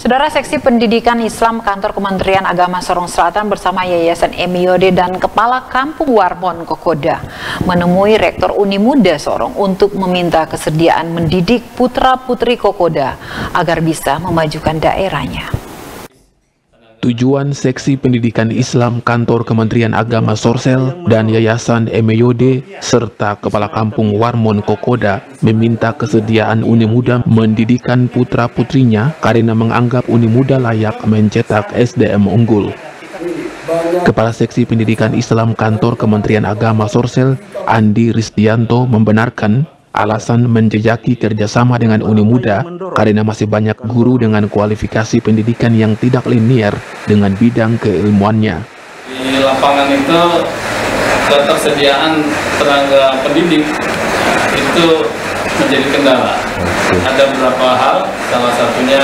Saudara, Seksi Pendidikan Islam Kantor Kementerian Agama Sorong Selatan bersama Yayasan Emiode dan Kepala Kampung Warmon Kokoda menemui Rektor Uni Muda Sorong untuk meminta kesediaan mendidik putra-putri Kokoda agar bisa memajukan daerahnya. Tujuan Seksi Pendidikan Islam Kantor Kementerian Agama Sorsel dan Yayasan Emiode serta Kepala Kampung Warmon Kokoda meminta kesediaan Uni Muda mendidikkan putra-putrinya karena menganggap Uni Muda layak mencetak SDM unggul. Kepala Seksi Pendidikan Islam Kantor Kementerian Agama Sorsel, Andi Risdianto, membenarkan alasan menjejaki kerjasama dengan Uni Muda karena masih banyak guru dengan kualifikasi pendidikan yang tidak linear dengan bidang keilmuannya. Di lapangan itu ketersediaan tenaga pendidik itu menjadi kendala. Ada beberapa hal, salah satunya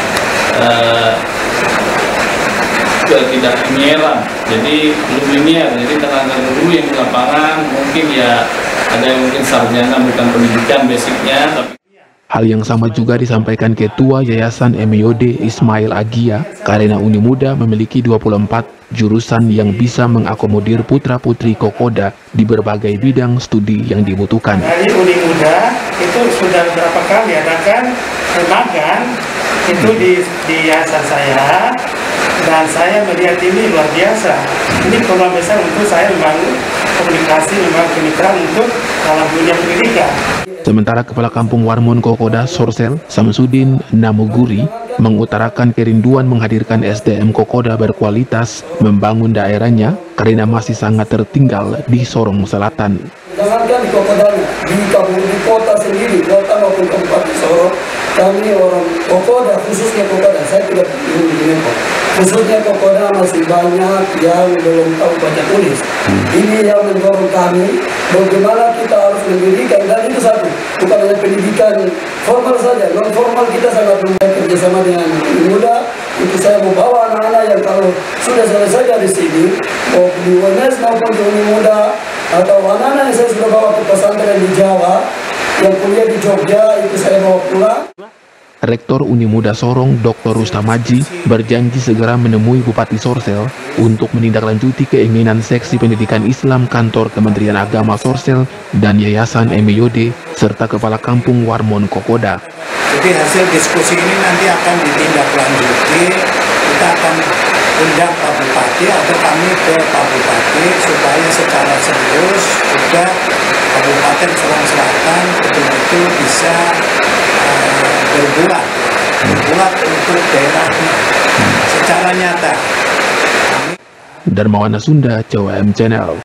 tidak linearan, jadi belum linear. Jadi tenaga guru yang di lapangan mungkin ya ada yang mungkin sarjana bukan pendidikan basicnya. Hal yang sama juga disampaikan Ketua Yayasan Emiode Ismail Agia karena Uni Muda memiliki 24 jurusan yang bisa mengakomodir putra-putri Kokoda di berbagai bidang studi yang dibutuhkan. Dari Uni Muda itu sudah berapa kali adakan magang itu di yayasan saya, dan saya melihat ini luar biasa. Ini peluang besar untuk saya membangun komunikasi, membangun kemitraan untuk dalam dunia pendidikan. Sementara Kepala Kampung Warmon Kokoda Sorsel, Samsudin Namuguri, mengutarakan kerinduan menghadirkan SDM Kokoda berkualitas membangun daerahnya karena masih sangat tertinggal di Sorong Selatan. Jangankan di Kokoda, di kota sendiri, kota maupun kabupaten Sorong, kami orang Kokoda, khususnya Kokoda, saya tidak ingin khususnya Kokoda masih banyak yang belum tahu baca tulis. Ini yang mendorong kami, bagaimana kita harus mendirikan, dan itu satu, bukan hanya pendidikan formal saja, non formal kita sangat membuat kerjasama dengan Muda. Itu saya membawa anak-anak yang kalau sudah selesai dari sini, mau di UNS maupun di Uni Muda, atau anak-anak yang saya sudah bawa ke pesantren di Jawa, yang kuliah di Jogja, itu saya bawa pulang. Rektor Uni Muda Sorong, Dr. Rustamaji, berjanji segera menemui Bupati Sorsel untuk menindaklanjuti keinginan Seksi Pendidikan Islam Kantor Kementerian Agama Sorsel dan Yayasan Emiode serta Kepala Kampung Warmon Kokoda. Jadi hasil diskusi ini nanti akan ditindaklanjuti, kita akan undang Pak Bupati atau kami ke Pak Bupati supaya secara serius juga Kabupaten Sorong Selatan betul-betul bisa berbuat untuk daerahnya secara nyata. Darmawana Sunda, CWM Channel.